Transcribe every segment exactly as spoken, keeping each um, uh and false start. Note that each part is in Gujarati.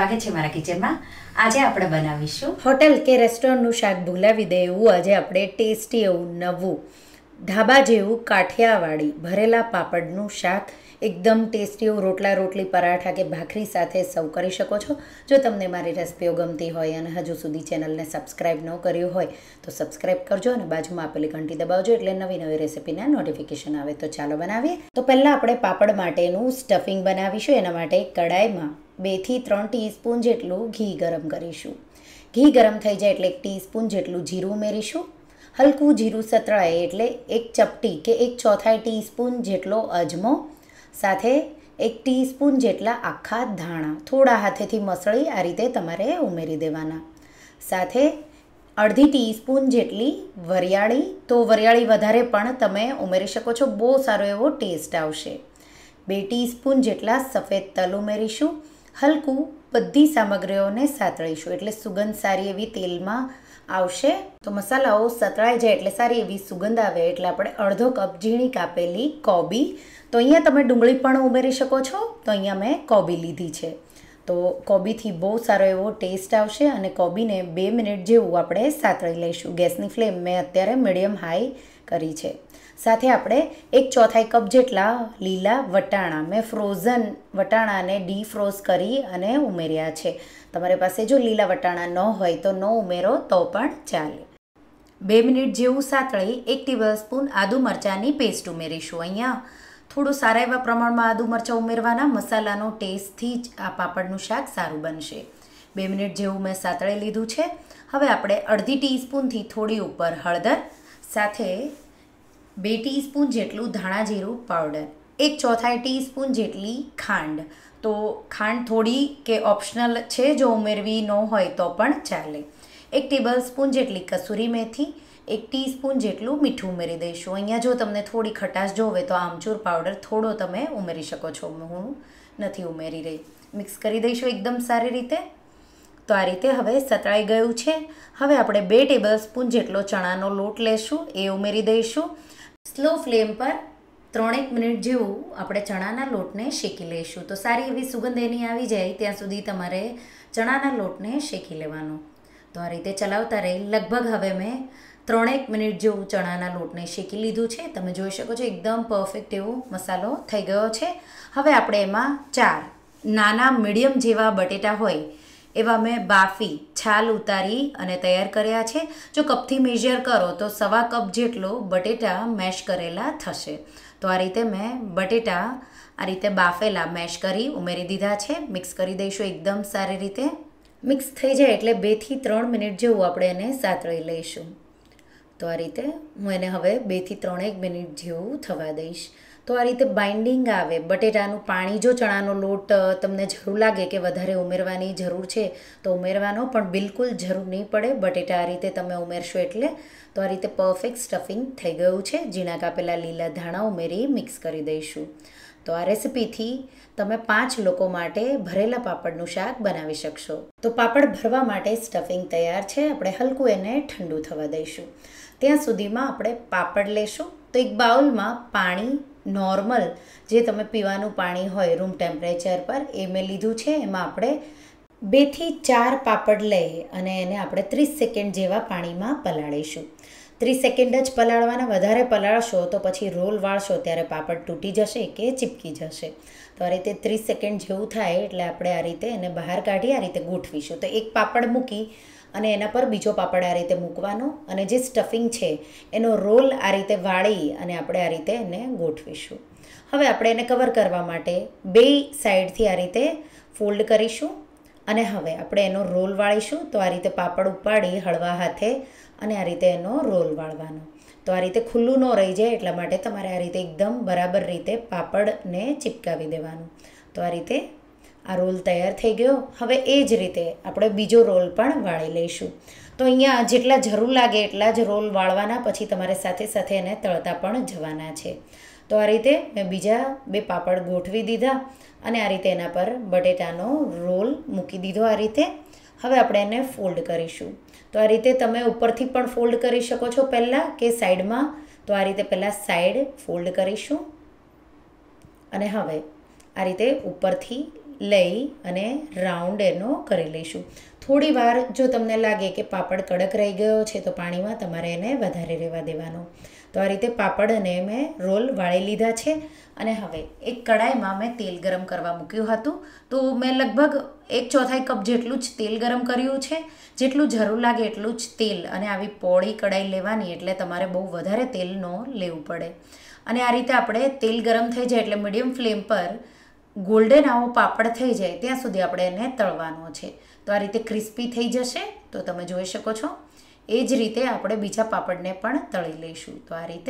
સ્વાગત છે મારા કિચનમાં। આજે આપણે બનાવીશું હોટેલ કે રેસ્ટોરન્ટનું શાક ભૂલાવી દે એવું આજે આપણે ટેસ્ટી એવું નવું ઢાબા જેવું કાઠિયાવાડી ભરેલા પાપડનું શાક એકદમ ટેસ્ટી એવું રોટલા રોટલી પરાઠા કે ભાખરી સાથે સર્વ કરી શકો છો। જો તમને મારી રેસિપીઓ ગમતી હોય અને હજુ સુધી ચેનલને સબસ્ક્રાઈબ ન કર્યું હોય તો સબસ્ક્રાઈબ કરજો અને બાજુમાં આપેલી ઘંટી દબાવજો એટલે નવી નવી રેસિપીના નોટિફિકેશન આવે। તો ચાલો બનાવીએ। તો પહેલાં આપણે પાપડ માટેનું સ્ટફિંગ બનાવીશું। એના માટે કડાઈમાં બેથી ત્રણ ટીસ્પૂન જેટલું ઘી ગરમ કરીશું। ઘી ગરમ થઈ જાય એટલે એક ટીસ્પૂન જેટલું જીરું ઉમેરીશું। હલકું જીરું સતળાય એટલે એક ચપટી કે એક ચોથાઈ ટીસ્પૂન જેટલો અજમો, સાથે એક ટીસ્પૂન જેટલા આખા ધાણા થોડા હાથેથી મસળી આ રીતે તમારે ઉમેરી દેવાના। સાથે અડધી ટીસ્પૂન જેટલી વરિયાળી, તો વરિયાળી વધારે પણ તમે ઉમેરી શકો છો, બહુ સારો એવો ટેસ્ટ આવશે। બે ટીસ્પૂન જેટલા સફેદ તલ ઉમેરીશું। હલકું બધી સામગ્રીઓને સાતળીશું એટલે સુગંધ સારી એવી તેલમાં આવશે। તો મસાલાઓ સતળાઈ જાય એટલે સારી એવી સુગંધ આવે એટલે આપણે અડધો કપ ઝીણી કાપેલી કોબી, તો અહીંયા તમે ડુંગળી પણ ઉમેરી શકો છો, તો અહીંયા મેં કોબી લીધી છે। તો કોબીથી બહુ સારો એવો ટેસ્ટ આવશે અને કોબીને બે મિનિટ જેવું આપણે સાતળી લઈશું। ગેસની ફ્લેમ મેં અત્યારે મીડિયમ હાઈ કરી છે। સાથે આપણે એક ચોથાઈ કપ જેટલા લીલા વટાણા, મેં ફ્રોઝન વટાણાને ડીફ્રોઝ કરી અને ઉમેર્યા છે। તમારી પાસે જો લીલા વટાણા ન હોય તો ન ઉમેરો તો પણ ચાલે। બે મિનિટ જેવું સાતળી એક ટેબલ સ્પૂન આદુ મરચાંની પેસ્ટ ઉમેરીશું। અહીંયા થોડું સારા એવા પ્રમાણમાં આદુ મરચાં ઉમેરવાના, મસાલાનો ટેસ્ટથી જ આ પાપડનું શાક સારું બનશે। બે મિનિટ જેવું મેં સાતળી લીધું છે। હવે આપણે અડધી ટીસ્પૂનથી થોડી ઉપર હળદર, સાથે બે ટીસ્પૂન જેટલું ધાણા જીરું પાવડર, એક ચોથાઈ ટીસ્પૂન જેટલી ખાંડ, તો ખાંડ થોડી કે ઓપ્શનલ છે, જો ઉમેરવી ન હોય તો પણ ચાલે। એક ટેબલ સ્પૂન જેટલી કસૂરી મેથી, એક ટીસ્પૂન જેટલું મીઠું ઉમેરી દઈશું। અહીંયા જો તમને થોડી ખટાશ જોવે તો આમચૂર પાવડર થોડો તમે ઉમેરી શકો છો, હું નથી ઉમેરી રહી। મિક્સ કરી દઈશું એકદમ સારી રીતે। તો આ રીતે હવે સતળાઈ ગયું છે। હવે આપણે બે ટેબલ સ્પૂન જેટલો ચણાનો લોટ લેશું, એ ઉમેરી દઈશું। સ્લો ફ્લેમ પર ત્રણેક મિનિટ જેવું આપણે ચણાના લોટને શેકી લઈશું। તો સારી એવી સુગંધ એની આવી જાય ત્યાં સુધી તમારે ચણાના લોટને શેકી લેવાનો। તો આ રીતે ચલાવતા રહી લગભગ હવે મેં ત્રણેક મિનિટ જેવું ચણાના લોટને શેકી લીધું છે। તમે જોઈ શકો છો એકદમ પરફેક્ટ એવો મસાલો થઈ ગયો છે। હવે આપણે એમાં ચાર નાના મીડિયમ જેવા બટેટા હોય એવા મેં બાફી છાલ ઉતારી અને તૈયાર કર્યા છે। જો કપથી મેજર કરો તો સવા કપ જેટલો બટેટા મેશ કરેલા થશે। તો આ રીતે મેં બટેટા આ રીતે બાફેલા મેશ કરી ઉમેરી દીધા છે। મિક્સ કરી દઈશું એકદમ સારી રીતે। મિક્સ થઈ જાય એટલે બેથી ત્રણ મિનિટ જેવું આપણે એને સાતળી લઈશું। તો આ રીતે હું એને હવે બેથી ત્રણેક મિનિટ જેવું થવા દઈશ। તો આ રીતે બાઇન્ડિંગ આવે બટેટાનું પાણી, જો ચણાનો લોટ તમને જરૂર લાગે કે વધારે ઉમેરવાની જરૂર છે તો ઉમેરવાનો, પણ બિલકુલ જરૂર નહીં પડે બટેટા આ રીતે તમે ઉમેરશો એટલે। તો આ રીતે પરફેક્ટ સ્ટફિંગ થઈ ગયું છે। ઝીણા કાપેલા લીલા ધાણા ઉમેરી મિક્સ કરી દઈશું। તો આ રેસિપીથી તમે પાંચ લોકો માટે ભરેલા પાપડનું શાક બનાવી શકશો। તો પાપડ ભરવા માટે સ્ટફિંગ તૈયાર છે। આપણે હલકું એને ઠંડુ થવા દઈશું। ત્યાં સુધીમાં આપણે પાપડ લેશું। તો એક બાઉલમાં પાણી નોર્મલ જે તમે પીવાનું પાણી હોય રૂમ ટેમ્પરેચર પર એ મેં લીધું છે। એમાં આપણે બેથી ચાર પાપડ લઈ અને એને આપણે ત્રીસ સેકન્ડ જેવા પાણીમાં પલાળીશું। ત્રીસ સેકન્ડ જ પલાળવાના, વધારે પલાળશો તો પછી રોલ વાળશો ત્યારે પાપડ તૂટી જશે કે ચીપકી જશે। તો આ રીતે ત્રીસ સેકન્ડ જેવું થાય એટલે આપણે આ રીતે એને બહાર કાઢી આ રીતે ગોઠવીશું। તો એક પાપડ મૂકી અને એના પર બીજો પાપડ આ રીતે મૂકવાનો અને જે સ્ટફિંગ છે એનો રોલ આ રીતે વાળી અને આપણે આ રીતે એને ગોઠવીશું। હવે આપણે એને કવર કરવા માટે બે સાઈડથી આ રીતે ફોલ્ડ કરીશું અને હવે આપણે એનો રોલ વાળીશું। તો આ રીતે પાપડ ઉપાડી હળવા હાથે અને આ રીતે એનો રોલ વાળવાનો। તો આ રીતે ખુલ્લું ન રહી જાય એટલા માટે તમારે આ રીતે એકદમ બરાબર રીતે પાપડને ચિપકાવી દેવાનું। તો આ રીતે આ રોલ તૈયાર થઈ ગયો। હવે એ જ રીતે આપણે બીજો રોલ પણ વાળી લઈશું। તો અહીંયા જેટલા જરૂર લાગે એટલા જ રોલ વાળવાના, પછી તમારે સાથે સાથે એને તળતા પણ જવાના છે। તો આ રીતે મેં બીજા બે પાપડ ગોઠવી દીધા અને આ રીતે એના પર બટેટાનો રોલ મૂકી દીધો આ રીતે। હવે આપણે એને ફોલ્ડ કરીશું। તો આ રીતે તમે ઉપરથી પણ ફોલ્ડ કરી શકો છો પહેલાં કે સાઈડમાં। તો આ રીતે પહેલાં સાઈડ ફોલ્ડ કરીશું અને હવે આ રીતે ઉપરથી લઈ અને રાઉન્ડ એનો કરી લઈશું. થોડી વાર જો તમને લાગે કે પાપડ કડક રહી ગયો છે તો પાણીમાં તમારે એને વધારે રહેવા દેવાનો. તો આ રીતે પાપડને મેં રોલ વાળી લીધા છે. અને હવે એક કડાઈમાં મેં તેલ ગરમ કરવા મૂક્યું હતું. તો મેં લગભગ એક ચોથાઈ કપ જેટલું જ તેલ ગરમ કર્યું છે. જેટલું જરૂર લાગે એટલું જ તેલ, અને આવી પોળી કડાઈ લેવાની એટલે તમારે બહુ વધારે તેલ ન લેવું પડે. અને આ રીતે આપણે તેલ ગરમ થઈ જાય એટલે મીડિયમ ફ્લેમ પર ગોલ્ડન આવો પાપડ થઈ જાય ત્યાં સુધી આપણે એને તળવાનો છે. તો આ રીતે ક્રિસ્પી થઈ જશે તો તમે જોઈ શકો છો. એ જ રીતે આપણે બીજા પાપડને પણ તળી લઈશું. તો આ રીતે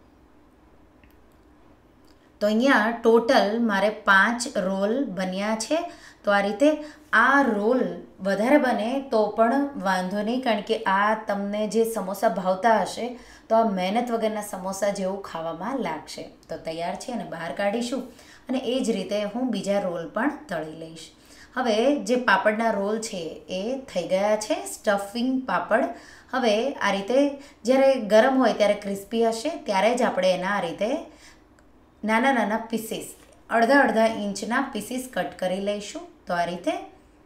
તો અહીંયા ટોટલ મારે પાંચ રોલ બન્યા છે. તો આ રીતે આ રોલ વધારે બને તો પણ વાંધો નહીં, કારણ કે આ તમને જે સમોસા ભાવતા હશે તો આ મહેનત વગરના સમોસા જેવું ખાવામાં લાગશે. તો તૈયાર છે અને બહાર કાઢીશું. અને એ જ રીતે હું બીજા રોલ પણ તળી લઈશ. હવે જે પાપડના રોલ છે એ થઈ ગયા છે, સ્ટફિંગ પાપડ. હવે આ રીતે જ્યારે ગરમ હોય ત્યારે ક્રિસ્પી હશે ત્યારે જ આપણે એના આ રીતે નાના નાના પીસીસ, અડધા અડધા ઇંચના પીસીસ કટ કરી લઈશું. તો આ રીતે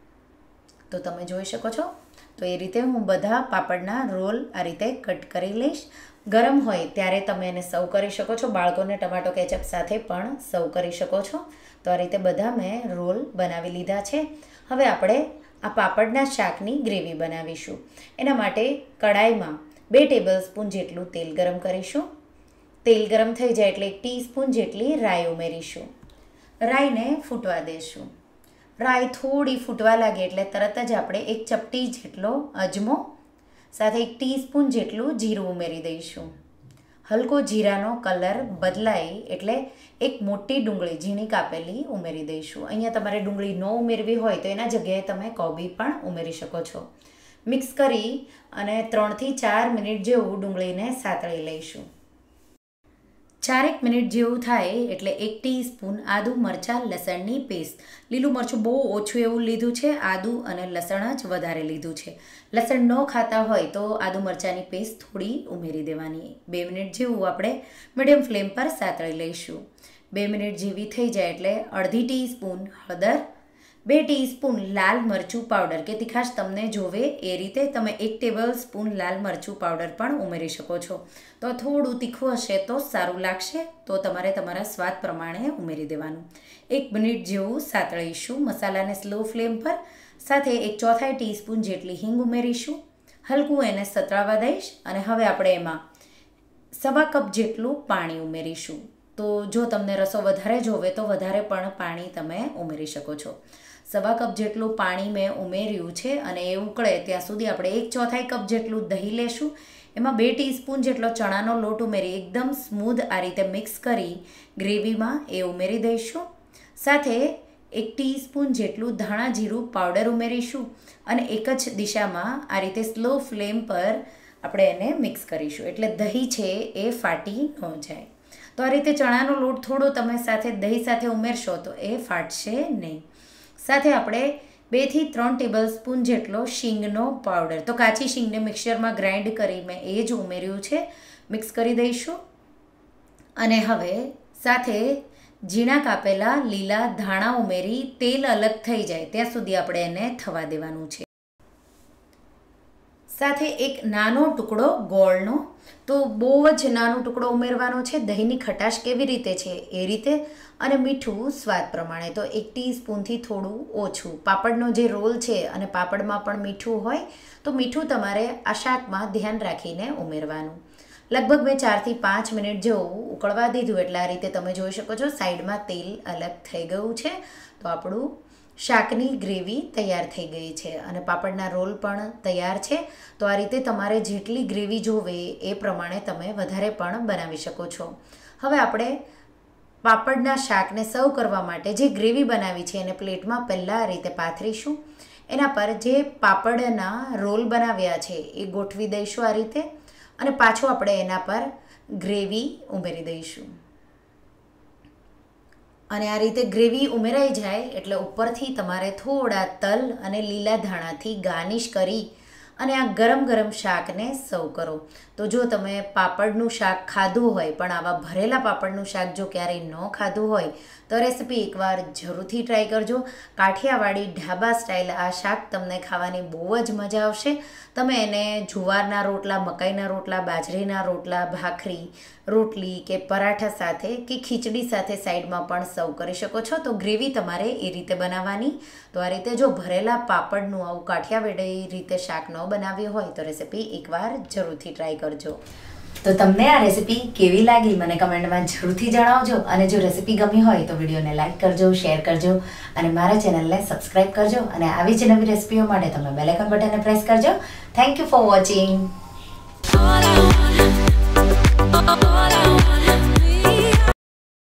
તો તમે જોઈ શકો છો. તો એ રીતે હું બધા પાપડના રોલ આ રીતે કટ કરી લઈશ. ગરમ હોય ત્યારે તમે એને સર્વ કરી શકો છો. બાળકોને ટમાટો કેચઅપ સાથે પણ સર્વ કરી શકો છો. તો આ રીતે બધા મેં રોલ બનાવી લીધા છે. હવે આપણે આ પાપડના શાકની ગ્રેવી બનાવીશું. એના માટે કડાઈમાં બે ટેબલ સ્પૂન જેટલું તેલ ગરમ કરીશું. તેલ ગરમ થઈ જાય એટલે એક ટીસ્પૂન જેટલી રાઈ ઉમેરીશું. રાઈને ફૂટવા દેશું. રાઈ થોડી ફૂટવા લાગે એટલે તરત જ આપણે એક ચપટી જેટલો અજમો સાથે એક ટીસ્પૂન જેટલું જીરું ઉમેરી દઈશું. હલકો જીરાનો કલર બદલાય એટલે એક મોટી ડુંગળી ઝીણી કાપેલી ઉમેરી દઈશું. અહીંયા તમારે ડુંગળી ન ઉમેરવી હોય તો એના જગ્યાએ તમે કોબી પણ ઉમેરી શકો છો. મિક્સ કરી અને ત્રણથી ચાર મિનિટ જેવું ડુંગળીને સાતળી લઈશું. ચારેક મિનિટ જેવું થાય એટલે એક ટીસ્પૂન આદુ મરચાં લસણની પેસ્ટ. લીલું મરચું બહુ ઓછું એવું લીધું છે, આદુ અને લસણ જ વધારે લીધું છે. લસણ ન ખાતા હોય તો આદુ મરચાંની પેસ્ટ થોડી ઉમેરી દેવાની. બે મિનિટ જેવું આપણે મીડિયમ ફ્લેમ પર સાતળી લઈશું. બે મિનિટ જેવી થઈ જાય એટલે અડધી ટીસ્પૂન હળદર, બે ટીસ્પૂન લાલ મરચું પાવડર કે તીખાશ તમને જોવે એ રીતે તમે એક ટેબલ સ્પૂન લાલ મરચું પાવડર પણ ઉમેરી શકો છો. તો થોડું તીખું હશે તો સારું લાગશે, તો તમારે તમારા સ્વાદ પ્રમાણે ઉમેરી દેવાનું. એક મિનિટ જેવું સાતળીશું મસાલાને સ્લો ફ્લેમ પર. સાથે એક ચોથાઈ ટીસ્પૂન જેટલી હિંગ ઉમેરીશું. હલકું એને સતળાવા દઈશ. અને હવે આપણે એમાં સવા કપ જેટલું પાણી ઉમેરીશું. તો જો તમને રસો વધારે જોવે તો વધારે પણ પાણી તમે ઉમેરી શકો છો. સવા કપ જેટલું પાણી મેં ઉમેર્યું છે અને એ ઉકળે ત્યાં સુધી આપણે એક ચોથાઈ કપ જેટલું દહીં લેશું. એમાં બે ટીસ્પૂન જેટલો ચણાનો લોટ ઉમેરી એકદમ સ્મૂધ આ રીતે મિક્સ કરી ગ્રેવીમાં એ ઉમેરી દઈશું. સાથે એક ટીસ્પૂન જેટલું ધાણા જીરું પાવડર ઉમેરીશું અને એક જ દિશામાં આ રીતે સ્લો ફ્લેમ પર આપણે એને મિક્સ કરીશું એટલે દહીં છે એ ફાટી ન જાય. તો આ રીતે ચણાનો લોટ થોડો તમે સાથે દહીં સાથે ઉમેરશો તો એ ફાટશે નહીં. સાથે આપણે બેથી ત્રણ ટેબલ સ્પૂન જેટલો શીંગનો પાવડર, તો કાચી શીંગને મિક્સરમાં ગ્રાઇન્ડ કરી મેં એ જ ઉમેર્યું છે, મિક્સ કરી દઈશું. અને હવે સાથે ઝીણા કાપેલા લીલા ધાણા ઉમેરી તેલ અલગ થઈ જાય ત્યાં સુધી આપણે એને થવા દેવાનું છે. સાથે એક નાનો ટુકડો ગોળનો, તો બહુ જ નાનો ટુકડો ઉમેરવાનો છે. દહીંની ખટાશ કેવી રીતે છે એ રીતે. અને મીઠું સ્વાદ પ્રમાણે, તો એક ટીસ્પૂનથી થોડું ઓછું. પાપડનો જે રોલ છે અને પાપડમાં પણ મીઠું હોય તો મીઠું તમારે આ શાકમાં ધ્યાન રાખીને ઉમેરવાનું. લગભગ મેં ચારથી પાંચ મિનિટ જેવું ઉકળવા દીધું એટલે આ રીતે તમે જોઈ શકો છો સાઈડમાં તેલ અલગ થઈ ગયું છે. તો આપણું શાકની ગ્રેવી તૈયાર થઈ ગઈ છે અને પાપડના રોલ પણ તૈયાર છે. તો આ રીતે તમારે જેટલી ગ્રેવી જોવે એ પ્રમાણે તમે વધારે પણ બનાવી શકો છો. હવે આપણે પાપડના શાકને સર્વ કરવા માટે જે ગ્રેવી બનાવી છે એને પ્લેટમાં પહેલાં આ રીતે પાથરીશું. એના પર જે પાપડના રોલ બનાવ્યા છે એ ગોઠવી દઈશું આ રીતે અને પાછું આપણે એના પર ગ્રેવી ઉમેરી દઈશું. અને આ રીતે ગ્રેવી ઉમેરાઈ જાય એટલે ઉપરથી તમારે થોડા તલ અને લીલા ધાણાથી ગાર્નિશ કરી અને આ ગરમ ગરમ શાકને સર્વ કરો. તો જો તમે પાપડનું શાક ખાધું હોય પણ આવા ભરેલા પાપડનું શાક જો ક્યારેય ન ખાધું હોય તો રેસીપી એકવાર જરૂરથી ટ્રાય કરજો. કાઠિયાવાડી ઢાબા સ્ટાઇલ આ શાક તમને ખાવાની બહુ જ મજા આવશે. તમે એને જુવારના રોટલા, મકાઈના રોટલા, બાજરીના રોટલા, ભાખરી, રોટલી કે પરાઠા સાથે કે ખીચડી સાથે સાઈડમાં પણ સર્વ કરી શકો છો. તો ગ્રેવી તમારે એ રીતે બનાવવાની. તો આ રીતે જો ભરેલા પાપડનું આવું કાઠિયાવાડી રીતે શાક ન બનાવ્યું હોય તો રેસીપી એકવાર જરૂરથી ટ્રાય કરજો. તો તમને આ રેસીપી કેવી લાગી મને કમેન્ટમાં જરૂરથી જણાવજો. અને જો રેસીપી ગમી હોય તો વિડીયોને લાઇક કરજો, શેર કરજો અને મારા ચેનલને સબસ્ક્રાઈબ કરજો. અને આવી જ નવી રેસીપીઓ માટે તમે બેલ આઇકન બટનને પ્રેસ કરજો. Thank you for watching.